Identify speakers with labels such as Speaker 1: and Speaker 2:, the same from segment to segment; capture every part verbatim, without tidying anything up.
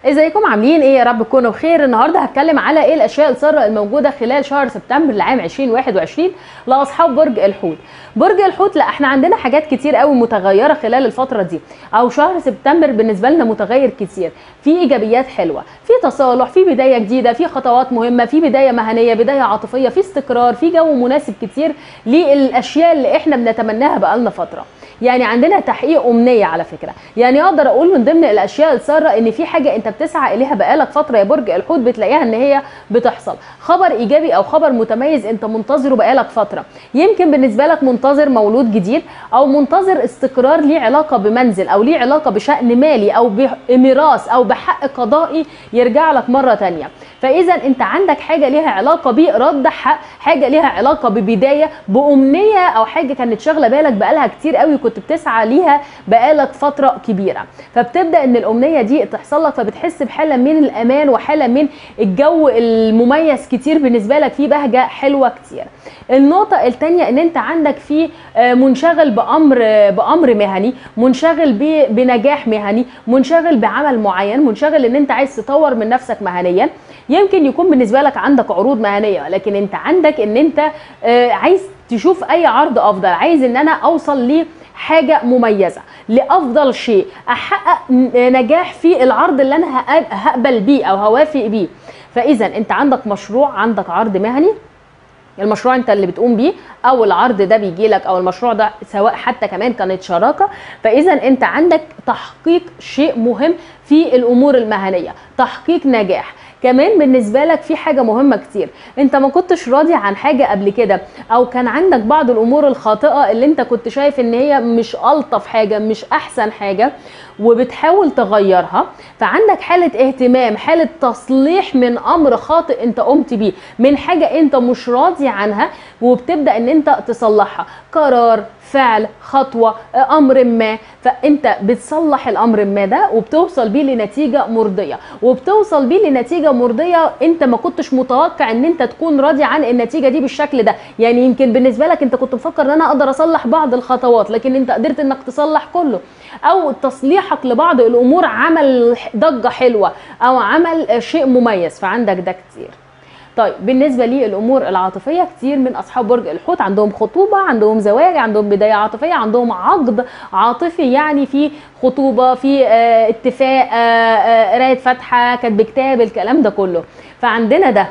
Speaker 1: ازيكم عاملين ايه؟ يا رب تكونوا بخير. النهارده هتكلم على ايه الاشياء الساره الموجوده خلال شهر سبتمبر لعام ألفين وواحد وعشرين لاصحاب برج الحوت. برج الحوت، لا احنا عندنا حاجات كتير قوي متغيره خلال الفتره دي، او شهر سبتمبر بالنسبه لنا متغير كتير، في ايجابيات حلوه، في تصالح، في بدايه جديده، في خطوات مهمه، في بدايه مهنيه، بدايه عاطفيه، في استقرار، في جو مناسب كتير للاشياء اللي احنا بنتمناها بقالنا فتره. يعني عندنا تحقيق امنيه على فكره، يعني اقدر اقول من ضمن الاشياء الساره ان في حاجه انت بتسعى اليها بقالك فتره يا برج الحوت بتلاقيها ان هي بتحصل، خبر ايجابي او خبر متميز انت منتظره بقالك فتره. يمكن بالنسبه لك منتظر مولود جديد، او منتظر استقرار ليه علاقه بمنزل، او ليه علاقه بشأن مالي، او بميراث، او بحق قضائي يرجع لك مره ثانيه. فاذا انت عندك حاجه ليها علاقه برد حق، حاجه ليها علاقه ببدايه، بامنيه، او حاجه كانت شاغله بالك بقالها كتير قوي كنت بتسعى ليها بقالك فتره كبيره، فبتبدا ان الامنيه دي تحصل لك، فبتحس بحاله من الامان وحاله من الجو المميز كتير بالنسبه لك، فيه بهجه حلوه كتير. النقطه الثانيه ان انت عندك في منشغل بامر بامر مهني، منشغل بنجاح مهني، منشغل بعمل معين، منشغل ان انت عايز تطور من نفسك مهنيا. يمكن يكون بالنسبه لك عندك عروض مهنيه، لكن انت عندك ان انت عايز تشوف اي عرض افضل، عايز ان انا اوصل ل حاجه مميزه، لافضل شيء، احقق نجاح في العرض اللي انا هقبل بيه او هوافق بيه. فاذا انت عندك مشروع، عندك عرض مهني، المشروع انت اللي بتقوم بيه، او العرض ده بيجي لك، او المشروع ده سواء حتى كمان كانت شراكه. فاذا انت عندك تحقيق شيء مهم في الامور المهنيه، تحقيق نجاح. كمان بالنسبه لك في حاجه مهمه كتير، انت ما كنتش راضي عن حاجه قبل كده، او كان عندك بعض الامور الخاطئه اللي انت كنت شايف ان هي مش الطف حاجه، مش احسن حاجه، وبتحاول تغيرها. فعندك حاله اهتمام، حاله تصليح من امر خاطئ انت قمت بيه، من حاجه انت مش راضي عنها، وبتبدا ان انت تصلحها، قرار، فعل، خطوه، امر ما. فانت بتصلح الامر ما ده وبتوصل بيه لنتيجه مرضيه، وبتوصل بيه لنتيجه مرضيه انت ما كنتش متوقع ان انت تكون راضي عن النتيجه دي بالشكل ده. يعني يمكن بالنسبه لك انت كنت مفكر ان انا اقدر اصلح بعض الخطوات، لكن انت قدرت انك تصلح كله، او تصليحك لبعض الامور عمل ضجه حلوه، او عمل شيء مميز. فعندك ده كتير. طيب بالنسبه للامور العاطفيه، كتير من اصحاب برج الحوت عندهم خطوبه، عندهم زواج، عندهم بدايه عاطفيه، عندهم عقد عاطفي، يعني في خطوبه، في اه اتفاق، اه قرايه فاتحه، كاتب كتاب، الكلام ده كله. فعندنا ده،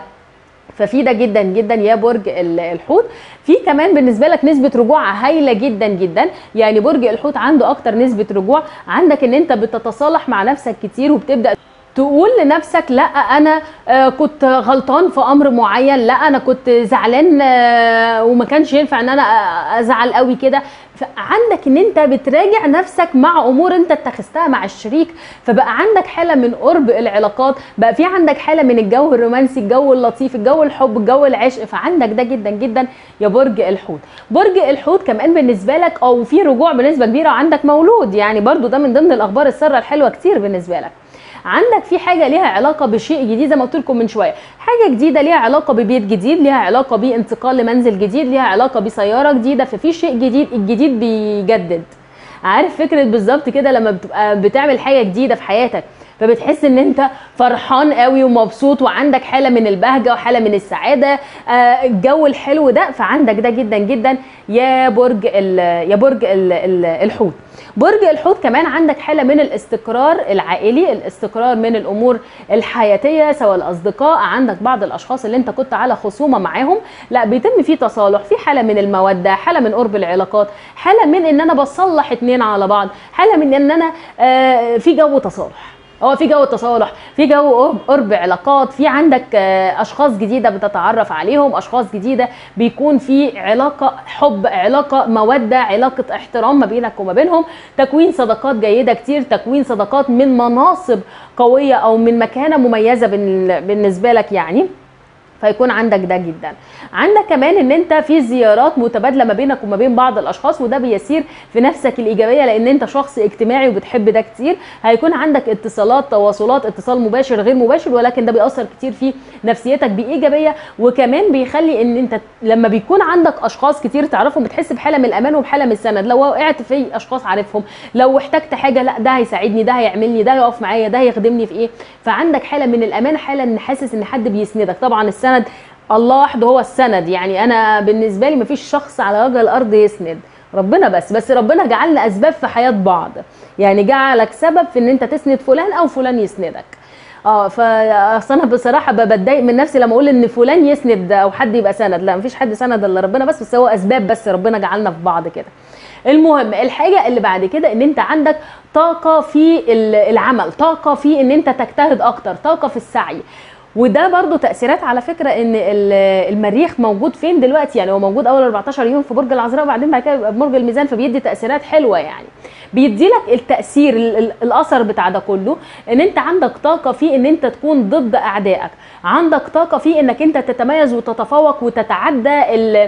Speaker 1: ففي ده جدا جدا يا برج الحوت. في كمان بالنسبه لك نسبه رجوع هايله جدا جدا، يعني برج الحوت عنده اكتر نسبه رجوع. عندك ان انت بتتصالح مع نفسك كتير، وبتبدا تقول لنفسك لا انا كنت غلطان في امر معين، لا انا كنت زعلان وما كانش ينفع ان انا ازعل قوي كده. فعندك ان انت بتراجع نفسك مع امور انت اتخذتها مع الشريك، فبقى عندك حاله من قرب العلاقات، بقى في عندك حاله من الجو الرومانسي، الجو اللطيف، الجو الحب، الجو العشق. فعندك ده جدا جدا يا برج الحوت. برج الحوت كمان بالنسبه لك او في رجوع بنسبه كبيره، عندك مولود، يعني برضو ده من ضمن الاخبار الساره الحلوه كتير بالنسبه لك. عندك في حاجه ليها علاقه بشيء جديد، زي ما قلت لكم من شويه، حاجه جديده ليها علاقه ببيت جديد، ليها علاقه بانتقال لمنزل جديد، ليها علاقه بسياره جديده. ففي شيء جديد، الجديد بيجدد. عارف فكره بالظبط كده لما بتبقى بتعمل حاجه جديده في حياتك، فبتحس ان انت فرحان قوي ومبسوط، وعندك حاله من البهجه وحاله من السعاده، آه الجو الحلو ده. فعندك ده جدا جدا يا برج ال يا برج ال ال الحوت. برج الحوت كمان عندك حاله من الاستقرار العائلي، الاستقرار من الامور الحياتيه، سواء الاصدقاء، عندك بعض الاشخاص اللي انت كنت على خصومه معاهم، لا بيتم فيه تصالح، في حاله من الموده، حاله من قرب العلاقات، حاله من ان انا بصلح اتنين على بعض، حاله من ان انا آه في جو تصالح، اه في جو تصالح، في جو قرب علاقات، في عندك اشخاص جديده بتتعرف عليهم، اشخاص جديده بيكون في علاقه حب، علاقه موده، علاقه احترام ما بينك وما بينهم، تكوين صداقات جيده كتير، تكوين صداقات من مناصب قويه او من مكانه مميزه بالنسبه لك يعني. فيكون عندك ده جدا. عندك كمان ان انت في زيارات متبادله ما بينك وما بين بعض الاشخاص، وده بيسير في نفسك الايجابيه لان انت شخص اجتماعي وبتحب ده كتير. هيكون عندك اتصالات، تواصلات، اتصال مباشر غير مباشر، ولكن ده بيأثر كتير في نفسيتك بايجابيه. وكمان بيخلي ان انت لما بيكون عندك اشخاص كتير تعرفهم بتحس بحاله من الامان وبحاله من السند. لو وقعت في اشخاص عارفهم، لو احتجت حاجه لا ده هيساعدني، ده هيعملني، ده هيقف معايا، ده هيخدمني في ايه. فعندك حاله من الامان، حاله ان حاسس ان حد بيسندك. طبعا السند الله وحده هو السند، يعني انا بالنسبه لي مفيش شخص على وجه الارض يسند، ربنا بس. بس ربنا جعلنا اسباب في حياه بعض، يعني جعلك سبب في ان انت تسند فلان او فلان يسندك. اه فاصل انا بصراحه بتضايق من نفسي لما اقول ان فلان يسند او حد يبقى سند، لا مفيش حد سند الا ربنا بس، بس هو اسباب بس ربنا جعلنا في بعض كده. المهم الحاجه اللي بعد كده ان انت عندك طاقه في العمل، طاقه في ان انت تجتهد اكتر، طاقه في السعي. وده برضو تأثيرات على فكرة ان المريخ موجود فين دلوقتي، يعني هو موجود اول أربعتاشر يوم في برج العذراء وبعدين بعد كده بيبقى برج الميزان، فبيدي تأثيرات حلوة. يعني بيدي لك التأثير الاثر بتاع ده كله ان انت عندك طاقة في ان انت تكون ضد اعدائك، عندك طاقة في انك انت تتميز وتتفوق وتتعدى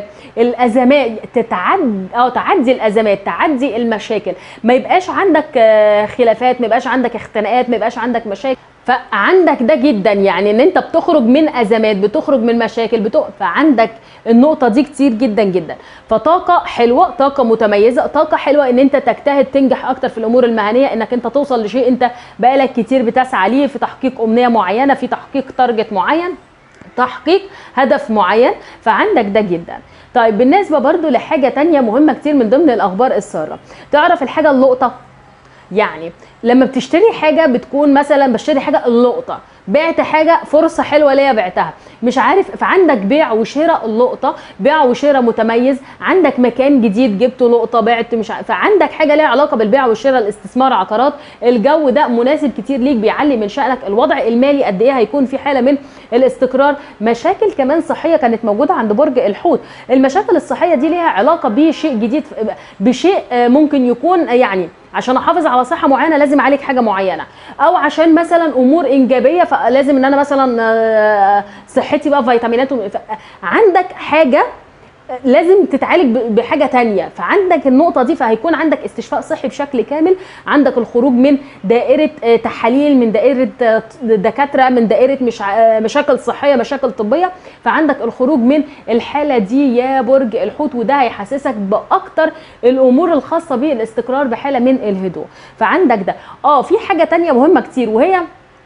Speaker 1: الازمات، تتعدى اه تعدي الازمات، تعدي المشاكل، ما يبقاش عندك خلافات، ما يبقاش عندك اختناقات، ما يبقاش عندك مشاكل. فعندك ده جدا، يعني ان انت بتخرج من ازمات، بتخرج من مشاكل، بتق... فعندك النقطه دي كتير جدا جدا. فطاقه حلوه، طاقه متميزه، طاقه حلوه ان انت تجتهد تنجح اكتر في الامور المهنيه، انك انت توصل لشيء انت بقالك كتير بتسعى ليه، في تحقيق امنيه معينه، في تحقيق تارجت معين، تحقيق هدف معين. فعندك ده جدا. طيب بالنسبه برضو لحاجه تانية مهمه كتير من ضمن الاخبار الساره، تعرف الحاجه اللقطه؟ يعني لما بتشتري حاجه بتكون مثلا بشتري حاجه اللقطه، بعت حاجه فرصه حلوه ليا بعتها، مش عارف. فعندك بيع وشراء اللقطه، بيع وشراء متميز، عندك مكان جديد جبته لقطه، بعت مش عارف. فعندك حاجه ليها علاقه بالبيع والشراء، الاستثمار، عقارات، الجو ده مناسب كتير ليك، بيعلي من شأنك. الوضع المالي قد ايه هيكون في حاله من الاستقرار. مشاكل كمان صحيه كانت موجوده عند برج الحوت، المشاكل الصحيه دي ليها علاقه بشيء جديد، بشيء ممكن يكون يعني عشان احافظ على صحه معينه لازم اعالج حاجه معينه، او عشان مثلا امور انجابيه فلازم ان انا مثلا صحتي بقى فيتامينات. عندك حاجه لازم تتعالج بحاجه تانية، فعندك النقطه دي، فهيكون عندك استشفاء صحي بشكل كامل، عندك الخروج من دائره تحاليل، من دائره دكاتره، من دائره مش مشاكل صحيه، مشاكل طبيه. فعندك الخروج من الحاله دي يا برج الحوت، وده هيحسسك باكتر الامور الخاصه بالاستقرار بحاله من الهدوء. فعندك ده. اه في حاجه تانية مهمه كتير، وهي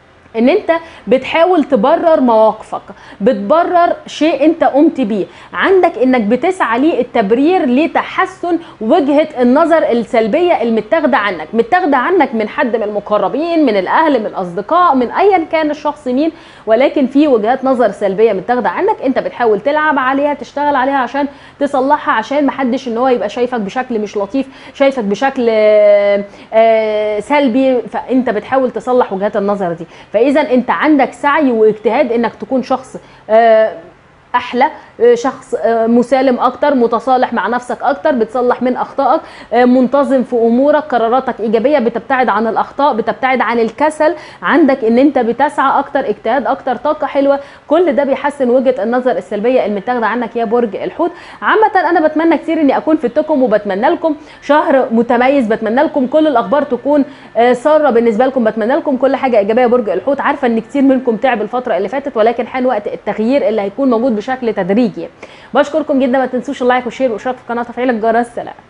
Speaker 1: ان انت بتحاول تبرر مواقفك، بتبرر شيء انت قمت بيه، عندك انك بتسعى للتبرير لتحسن وجهة النظر السلبية المتاخدة عنك، متاخدة عنك من حد من المقربين، من الاهل، من الاصدقاء، من ايا كان الشخص مين، ولكن في وجهات نظر سلبية متاخدة عنك، انت بتحاول تلعب عليها، تشتغل عليها عشان تصلحها، عشان محدش ان هو يبقى شايفك بشكل مش لطيف، شايفك بشكل سلبي. فانت بتحاول تصلح وجهات النظر دي. فاذا انت عندك سعي واجتهاد انك تكون شخص احلى، شخص مسالم اكتر، متصالح مع نفسك اكتر، بتصلح من اخطائك، منتظم في امورك، قراراتك ايجابيه، بتبتعد عن الاخطاء، بتبتعد عن الكسل، عندك ان انت بتسعى اكتر، اجتهاد اكتر، طاقه حلوه. كل ده بيحسن وجهه النظر السلبيه المتاخده عنك يا برج الحوت. عامه انا بتمنى كتير اني اكون فدتكم، وبتمنى لكم شهر متميز، بتمنى لكم كل الاخبار تكون ساره بالنسبه لكم، بتمنى لكم كل حاجه ايجابيه يا برج الحوت. عارفه ان كتير منكم تعب الفتره اللي فاتت، ولكن حان وقت التغيير اللي هيكون موجود بشكل تدريجي. بشكركم جدا، ما تنسوش اللايك والشير والاشتراك في القناه وتفعيل الجرس. سلام.